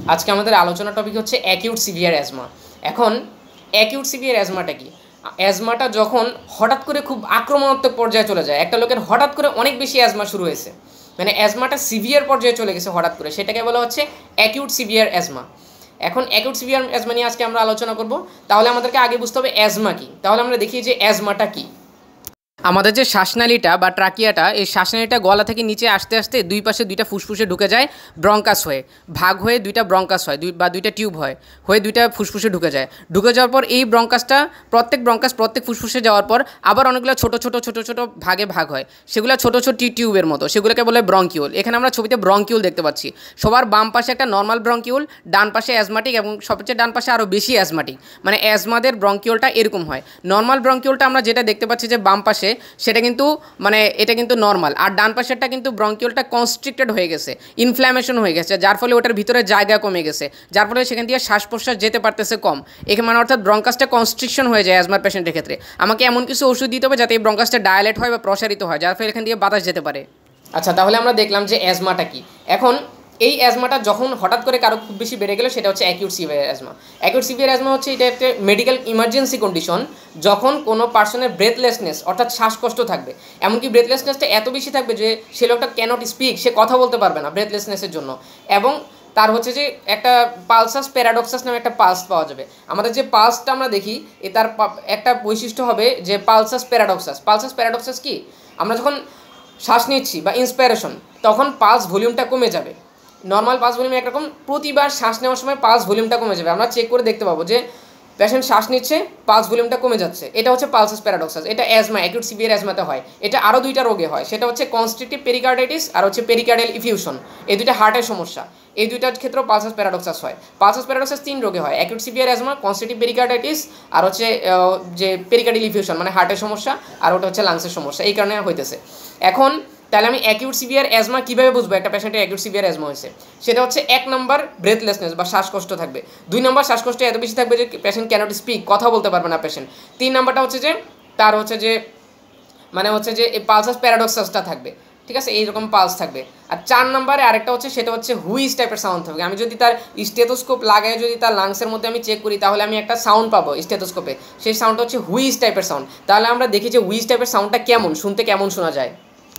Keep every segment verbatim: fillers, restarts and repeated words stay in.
আজকে আমাদের আলোচনার টপিক হচ্ছে অ্যাকিউট সিভিয়ার অ্যাজমা। এখন অ্যাকিউট সিভিয়ার অ্যাজমাটা কি? অ্যাজমাটা যখন হঠাৎ করে খুব আক্রমণাত্মক পর্যায়ে চলে যায়, একটা লোকের হঠাৎ করে অনেক বেশি অ্যাজমা শুরু হয়েছে, মানে অ্যাজমাটা সিভিয়ার পর্যায়ে চলে গেছে হঠাৎ করে, সেটাকে বলা হচ্ছে অ্যাকিউট সিভিয়ার অ্যাজমা। এখন অ্যাকিউট সিভিয়ার অ্যাজমা নিয়ে আজকে আমরা আলোচনা করব। তাহলে আমাদেরকে আগে বুঝতে হবে অ্যাজমা কি। তাহলে আমরা দেখি যে অ্যাজমাটা কি। আমাদের যে শ্বাসনালীটা বা ট্রাকিয়াটা, এই শ্বাসনালীটা গলা থেকে নিচে আসতে আসতে দুই পাশে দুইটা ফুসফুসে ঢুকে যায়, ব্রঙ্কাস হয়ে ভাগ হয়ে দুইটা ব্রঙ্কাস হয়, দুই বা দুইটা টিউব হয়, হয়ে দুইটা ফুসফুসে ঢুকে যায়। ঢুকে যাওয়ার পর এই ব্রঙ্কাসটা প্রত্যেক ব্রঙ্কাস প্রত্যেক ফুসফুসে যাওয়ার পর আবার অনেকগুলো ছোট ছোট ছোট ছোট ভাগে ভাগ হয়, সেগুলো ছোট ছোট টিউবের মতো, সেগুলোকে বলে ব্রঙ্কিউল। এখানে আমরা ছবিতে ব্রঙ্কিউল দেখতে পাচ্ছি। সবার বাম পাশে একটা নর্মাল ব্রঙ্কিউল, ডান পাশে অ্যাজমাটিক, এবং সবচেয়ে ডান পাশে আরও বেশি অ্যাজমাটিক, মানে অ্যাজমাদের ব্রঙ্কিউলটা এরকম হয়। নর্মাল ব্রঙ্কিউলটা আমরা যেটা দেখতে পাচ্ছি যে বাম পাশে, সেটা কিন্তু মানে এটা কিন্তু নর্মাল, আর ডান পাশেরটা কিন্তু ব্রঙ্কিউলটা কনস্ট্রিক্টেড হয়ে গেছে, ইনফ্ল্যামেশন হয়ে গেছে, যার ফলে ওটার ভিতরে জায়গা কমে গেছে, যার ফলে সেখান দিয়ে শ্বাস প্রশ্বাস যেতে পারতেছে কম। এখানে মানে অর্থাৎ ব্রঙ্কাসটা কনস্ট্রিকশন হয়ে যায় অ্যাজমার পেশেন্টের ক্ষেত্রে। আমাকে এমন কিছু ওষুধ দিতে হবে যাতে এই ব্রঙ্কাসটা ডায়ালেট হয় বা প্রসারিত হয়, যার ফলে এখান দিয়ে বাতাস যেতে পারে। আচ্ছা, তাহলে আমরা দেখলাম যে অ্যাজমাটা কি। এখন এই অ্যাজমাটা যখন হঠাৎ করে কারো খুব বেশি বেড়ে গেল, সেটা হচ্ছে acute severe asthma. Acute severe asthma হচ্ছে এটা একটা মেডিকেল ইমার্জেন্সি কন্ডিশন, যখন কোনো পার্সনের ব্রেথলেসনেস অর্থাৎ শ্বাসকষ্ট থাকবে। এমনকি ব্রেথলেসনেসটা এত বেশি থাকবে যে সে লোকটা ক্যানট স্পিক, সে কথা বলতে পারবে না ব্রেথলেসনেসের জন্য। এবং তার হচ্ছে যে একটা পালসাস প্যারাডক্সাস নামে একটা পালস পাওয়া যাবে। আমাদের যে পালসটা আমরা দেখি, এ তার একটা বৈশিষ্ট্য হবে যে পালসাস প্যারাডক্সাস। পালসাস প্যারাডক্সাস কি? আমরা যখন শ্বাস নিচ্ছি বা ইন্সপায়ারেশন, তখন পালস ভলিউমটা কমে যাবে। নর্মাল পালস ভলিউম একরকম, প্রতিবার শ্বাস নেওয়ার সময় পালস ভলিউমটা কমে যাবে। আমরা চেক করে দেখতে পাবো যে পেশেন্ট শ্বাস নিচ্ছে, পালস ভলিউমটা কমে যাচ্ছে। এটা হচ্ছে পালসাস প্যারাডক্সাস। এটা অ্যাজমা, অ্যাকিউট সিভিয়ার অ্যাজমাতে হয়। এটা আরও দুইটা রোগে হয়, সেটা হচ্ছে কনস্ট্রিকটিভ পেরিকার্ডাইটিস আর হচ্ছে পেরিকার্ডিয়াল ইফিউশন। এই দুইটা হার্টের সমস্যা, এই দুইটার ক্ষেত্রেও পালসাস প্যারাডক্সাস হয়। পালসাস প্যারাডক্সাস তিন রোগে হয়: acute severe asthma, constrictive pericarditis, আর হচ্ছে যে পেরিকার্ডিয়াল ইফিউশন মানে হার্টের সমস্যা, আর ওটা হচ্ছে লাংসের সমস্যা। এই কারণে হইতেছে। এখন তাহলে আমি অ্যাকিউট সিভিয়ার অ্যাজমা কীভাবে বুঝবো একটা পেশেন্টের অ্যাকিউট সিভিয়ার অ্যাজমা হয়েছে? সেটা হচ্ছে এক নম্বর ব্রেথলেসনেস বা শ্বাসকষ্ট থাকবে। দুই নম্বর শ্বাসকষ্ট এত বেশি থাকবে যে পেশেন্ট ক্যানট স্পিক, কথা বলতে পারবে না পেশেন্ট। তিন নম্বরটা হচ্ছে যে তার হচ্ছে যে মানে হচ্ছে যে এই পালসাস প্যারাডক্সাসটা থাকবে, ঠিক আছে, এইরকম পালস থাকবে। আর চার নম্বরে আরেকটা হচ্ছে, সেটা হচ্ছে হুইজ টাইপের সাউন্ড থাকবে। আমি যদি তার স্টেথোস্কোপ লাগাই, যদি তার লাংসের মধ্যে আমি চেক করি, তাহলে আমি একটা সাউন্ড পাবো স্টেথোস্কোপে। সেই সাউন্ডটা হচ্ছে হুইজ টাইপের সাউন্ড। তাহলে আমরা দেখি যে হুইজ টাইপের সাউন্ডটা কেমন শুনতে, কেমন শোনা যায়।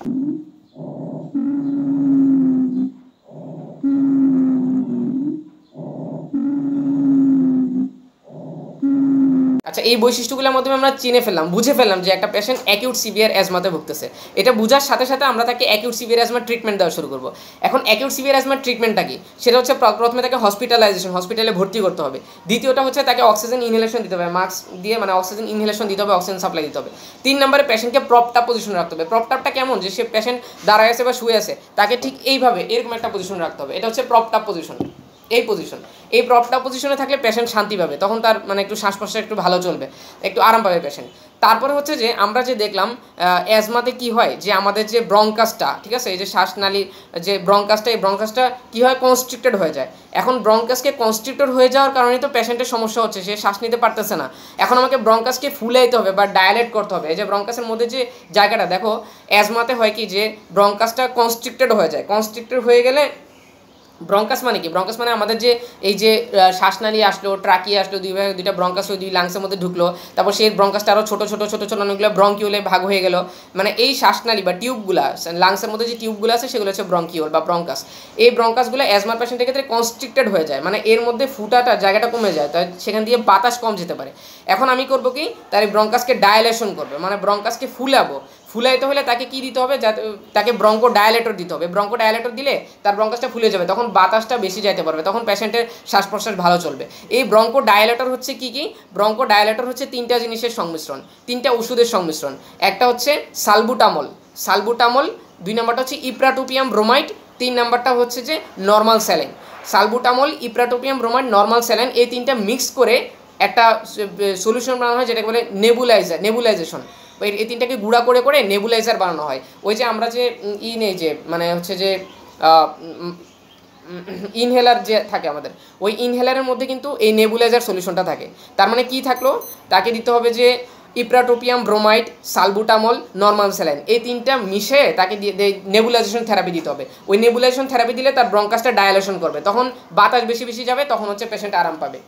আচ্ছা, এই বৈশিষ্ট্যগুলোর মাধ্যমে আমরা চিনে ফেললাম, বুঝে ফেললাম যে একটা পেশেন্ট অ্যাকিউট সিভিয়ার অ্যাজমাতে ভুগতেছে। এটা বোঝার সাথে সাথে আমরা তাকে অ্যাকিউট সিভিয়ার অ্যাজমার ট্রিটমেন্ট দেওয়া শুরু করবো। এখন অ্যাকিউট সিভিয়ার অ্যাজমার ট্রিটমেন্টটা কি? সেটা হচ্ছে প্রথমে তাকে হসপিটালাইজেশন, হসপিটালে ভর্তি করতে হবে। দ্বিতীয়টা হচ্ছে তাকে অক্সিজেন ইনহেলেশন দিতে হবে, মাস্ক দিয়ে মানে অক্সিজেন ইনহেলেশন দিতে হবে, অক্সিজেন সাপ্লাই দিতে হবে। তিন নম্বরে পেশেন্টকে প্রপটাপ পজিশনে রাখতে হবে। প্রপটাপটা কেমন? যে সে পেশেন্ট দাঁড়ায় আছে বা শুয়ে আছে, তাকে ঠিক এইভাবে এরকম একটা পজিশনে রাখতে হবে। এটা হচ্ছে প্রপটাপ পজিশন। এই পজিশন, এই প্রপটা পজিশনে থাকলে পেশেন্ট শান্তি পাবে, তখন তার মানে একটু শ্বাস প্রশ্বাস একটু ভালো চলবে, একটু আরাম পাবে পেশেন্ট। তারপরে হচ্ছে যে আমরা যে দেখলাম অ্যাজমাতে কি হয়, যে আমাদের যে ব্রঙ্কাসটা, ঠিক আছে, এই যে শ্বাসনালীর যে ব্রঙ্কাসটা, এই ব্রঙ্কাসটা কী হয়, কনস্ট্রিক্টেড হয়ে যায়। এখন ব্রঙ্কাসকে কনস্ট্রিক্টেড হয়ে যাওয়ার কারণেই তো পেশেন্টের সমস্যা হচ্ছে, সে শ্বাস নিতে পারতেছে না। এখন আমাকে ব্রঙ্কাসকে ফুলাইতে হবে বা ডায়ালেট করতে হবে। এই যে ব্রঙ্কাসের মধ্যে যে জায়গাটা দেখো, অ্যাজমাতে হয় কি যে ব্রঙ্কাসটা কনস্ট্রিক্টেড হয়ে যায়। কনস্ট্রিক্টেড হয়ে গেলে ব্রঙ্কাস মানে কি? ব্রঙ্কাস মানে আমাদের যে এই যে শ্বাসনালী আসলো, ট্রাকি আসলো, দুই ভাগে দুইটা ব্রঙ্কাস হয়ে দুই লাংসের মধ্যে ঢুকলো, তারপর সেই ব্রঙ্কাসটা আরও ছোটো ছোটো ছোটো ছোটো অনেকগুলো ব্রঙ্কিউলে ভাগ হয়ে গেল। মানে এই শ্বাসনালী বা টিউবগুলো, লাংসের মধ্যে যে টিউবগুলো আছে, সেগুলো হচ্ছে ব্রঙ্কিউল বা ব্রঙ্কাস। এই ব্রঙ্কাসগুলো অ্যাজমার পেশেন্টের ক্ষেত্রে কনস্ট্রিক্টেড হয়ে যায়, মানে এর মধ্যে ফুটাটা জায়গাটা কমে যায়, তাই সেখান দিয়ে বাতাস কম যেতে পারে। এখন আমি করবো কি, তার এই ব্রঙ্কাসকে ডায়ালেশন করবে, মানে ব্রঙ্কাসকে ফুলাবো। ফুলাইতে হলে তাকে কি দিতে হবে, যাতে তাকে ব্রঙ্কো ডায়ালেটর দিতে হবে। ব্রঙ্কো ডায়ালেটর দিলে তার ব্রঙ্কাসটা ফুলে যাবে, তখন বাতাসটা বেশি যাইতে পারবে, তখন পেশেন্টের শ্বাস প্রশ্বাস ভালো চলবে। এই ব্রঙ্কো ডায়ালেটর হচ্ছে কি কি? ব্রঙ্কো ডায়ালেটর হচ্ছে তিনটা জিনিসের সংমিশ্রণ, তিনটা ওষুধের সংমিশ্রণ। একটা হচ্ছে সালবুটামল, সালবুটামল। দুই নম্বরটা হচ্ছে ইপ্রাটোপিয়াম ব্রোমাইড। তিন নম্বরটা হচ্ছে যে normal saline. Salbutamol, ipratropium bromide, normal saline, এই তিনটা মিক্স করে একটা সলিউশন বানানো হয়, যেটাকে বলে নেবুলাইজার, নেবুলাইজেশন। এই তিনটাকে গুঁড়া করে করে নেবুলাইজার বানানো হয়। ওই যে আমরা যে ই নেই, যে মানে হচ্ছে যে ইনহেলার যে থাকে আমাদের, ওই ইনহেলারের মধ্যে কিন্তু এই নেবুলাইজার সলিউশনটা থাকে। তার মানে কি থাকলো, তাকে দিতে হবে যে ipratropium bromide, salbutamol, normal saline, এই তিনটা মিশে তাকে দিয়ে নেবুলাইজেশন থেরাপি দিতে হবে। ওই নেবুলাইজেশন থেরাপি দিলে তার ব্রঙ্কাসটা ডায়ালেশন করবে, তখন বাতাস বেশি বেশি যাবে, তখন হচ্ছে পেশেন্ট আরাম পাবে।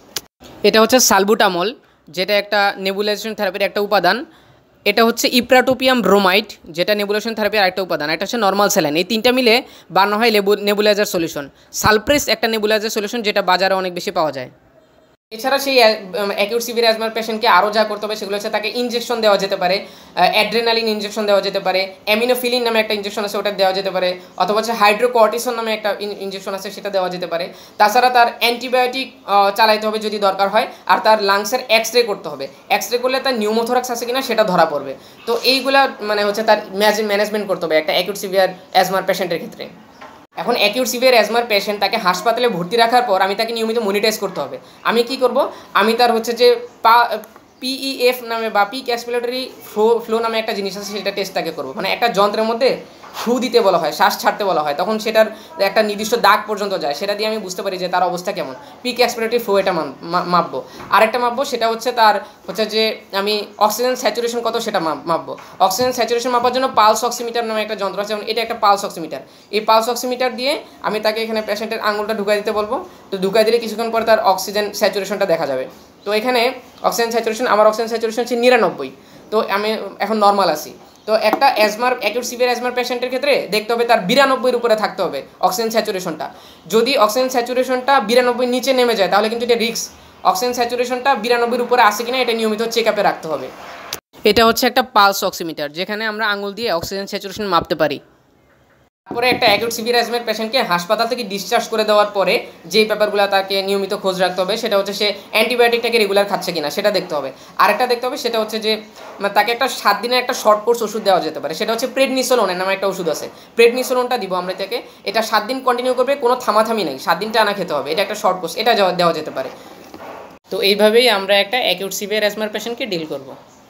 এটা হচ্ছে সালবুটামল, যেটা একটা নেবুলাইজেশন থেরাপির একটা উপাদান। এটা হচ্ছে ইপ্রাটোপিয়াম ব্রোমাইড, যেটা নেবুলেশন থেরাপির আরেকটা উপাদান। এটা হচ্ছে নর্মাল স্যালাইন। এই তিনটা মিলে বানানো হয় নেবুলাইজার সলিউশন। সালপ্রেস একটা নেবুলাইজার সলিউশন, যেটা বাজারে অনেক বেশি পাওয়া যায়। এছাড়া সেই অ্যাকিউট সিভিয়ার অ্যাজমার পেশেন্টকে আরও যা করতে হবে সেগুলো হচ্ছে তাকে ইনজেকশন দেওয়া যেতে পারে, অ্যাড্রেনালিন ইনজেকশন দেওয়া যেতে পারে, অ্যামিনোফিলিন নামে একটা ইনজেকশন আছে ওটা দেওয়া যেতে পারে, অথবা হচ্ছে হাইড্রোকর্টিসন নামে একটা ইনজেকশন আছে সেটা দেওয়া যেতে পারে। তাছাড়া তার অ্যান্টিবায়োটিক চালাইতে হবে যদি দরকার হয়, আর তার লাংসের এক্স রে করতে হবে। এক্স রে করলে তার নিউমোথোরাক্স আছে কিনা সেটা ধরা পড়বে। তো এইগুলা মানে হচ্ছে তার ম্যানেজমেন্ট করতে হবে একটা অ্যাকিউট সিভিয়ার অ্যাজমার পেশেন্টের ক্ষেত্রে। এখন অ্যাকিউট সিভিয়ার অ্যাজমার পেশেন্ট, তাকে হাসপাতালে ভর্তি রাখার পর আমি তাকে নিয়মিত মনিটাইজ করতে হবে। আমি কি করব, আমি তার হচ্ছে যে পা পিইএফ নামে বা পিক এক্সপিরেটরি ফ্লো ফ্লো নামে একটা জিনিস আছে, সেটা টেস্ট তাকে করবো। মানে একটা যন্ত্রের মধ্যে ফু দিতে বলা হয়, শ্বাস ছাড়তে বলা হয়, তখন সেটার একটা নির্দিষ্ট দাগ পর্যন্ত যায়, সেটা দিয়ে আমি বুঝতে পারি যে তার অবস্থা কেমন। পিক এক্সপিরেটরি ফ্লো এটা মাপবো। আরেকটা মাপবো সেটা হচ্ছে তার হচ্ছে যে আমি অক্সিজেন স্যাচুরেশন কত সেটা মাপবো। অক্সিজেন স্যাচুরেশন মাপার জন্য পালস অক্সিমিটার নামে একটা যন্ত্র আছে, এটা একটা পালস অক্সিমিটার। এই পালস অক্সিমিটার দিয়ে আমি তাকে এখানে পেশেন্টের আঙুলটা ঢুকাই দিতে বলবো। তো ঢুকাই দিলে কিছুক্ষণ পর তার অক্সিজেন স্যাচুরেশনটা দেখা যাবে। তো এখানে অক্সিজেন স্যাচুরেশন, আমার অক্সিজেন স্যাচুরেশন হচ্ছে নিরানব্বই, তো আমি এখন নর্মাল আছি। তো একটা অ্যাজমার অ্যাকিউট সিভিয়ার অ্যাজমার পেশেন্টের ক্ষেত্রে দেখতে হবে তার বিরানব্বইয়ের উপরে থাকতে হবে অক্সিজেন স্যাচুরেশনটা। যদি অক্সিজেন স্যাচুরেশনটা বিরানব্বই নিচে নেমে যায় তাহলে কিন্তু এটা রিস্ক। অক্সিজেন স্যাচুরেশনটা বিরানব্বইয়ের উপরে আসে কিনা এটা নিয়মিত চেক আপে রাখতে হবে। এটা হচ্ছে একটা পালস অক্সিমিটার, যেখানে আমরা আঙুল দিয়ে অক্সিজেন স্যাচুরেশন মাপতে পারি। তারপরে একটা অ্যাকিউট সিভিয়ার অ্যাজমার পেশেন্টকে হাসপাতাল থেকে ডিসচার্জ করে দেওয়ার পরে যেই ব্যাপারগুলো তাকে নিয়মিত খোঁজ রাখতে হবে সেটা হচ্ছে সে অ্যান্টিবায়োটিকটাকে রেগুলার খাচ্ছে কিনা সেটা দেখতে হবে। আরেকটা দেখতে হবে সেটা হচ্ছে যে তাকে একটা সাত দিনের একটা শর্ট কোর্স ওষুধ দেওয়া যেতে পারে, সেটা হচ্ছে প্রেডনিসোলোনের নামে একটা ওষুধ আছে। প্রেডনিসোলোনটা দিব আমরা তাকে, এটা সাত দিন কন্টিনিউ করবে, কোনো থামাথামি নেই, সাত দিন টানা খেতে হবে, এটা একটা শর্ট কোর্স, এটা দেওয়া যেতে পারে। তো এইভাবেই আমরা একটা অ্যাকিউট সিভিয়ার অ্যাজমার পেশেন্টকে ডিল করব।